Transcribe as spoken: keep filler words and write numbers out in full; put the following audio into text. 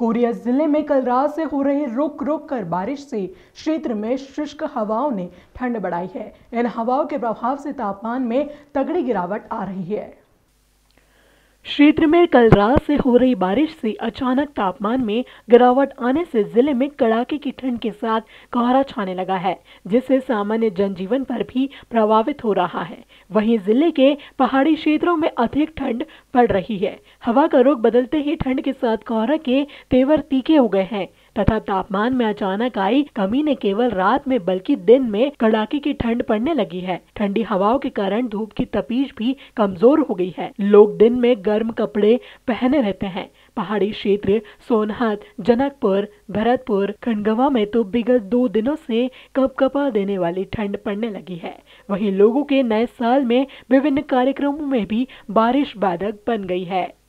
Korea जिले में कल रात से हो रही रुक रुक कर बारिश से क्षेत्र में शुष्क हवाओं ने ठंड बढ़ाई है। इन हवाओं के प्रभाव से तापमान में तगड़ी गिरावट आ रही है। क्षेत्र में कल रात से हो रही बारिश से अचानक तापमान में गिरावट आने से जिले में कड़ाके की ठंड के साथ कोहरा छाने लगा है, जिससे सामान्य जनजीवन पर भी प्रभावित हो रहा है। वहीं जिले के पहाड़ी क्षेत्रों में अधिक ठंड पड़ रही है। हवा का रुख बदलते ही ठंड के साथ कोहरा के तेवर तीखे हो गए हैं तथा तापमान में अचानक आई कमी ने केवल रात में बल्कि दिन में कड़ाके की ठंड पड़ने लगी है। ठंडी हवाओं के कारण धूप की तपीश भी कमजोर हो गई है। लोग दिन में गर्म कपड़े पहने रहते हैं। पहाड़ी क्षेत्र सोनहत, जनकपुर, भरतपुर, खंडवा में तो विगत दो दिनों से कपकपा देने वाली ठंड पड़ने लगी है। वहीं लोगों के नए साल में विभिन्न कार्यक्रमों में भी बारिश बाधक बन गई है।